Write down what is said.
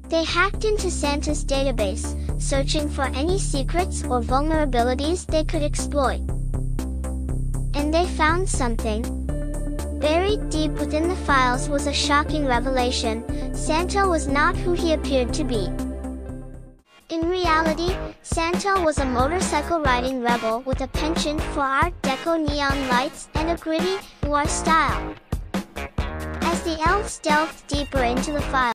They hacked into Santa's database, searching for any secrets or vulnerabilities they could exploit. And they found something. Buried deep within the files was a shocking revelation: Santa was not who he appeared to be. In reality, Santa was a motorcycle-riding rebel with a penchant for Art Deco neon lights and a gritty, noir style. As the elves delved deeper into the files,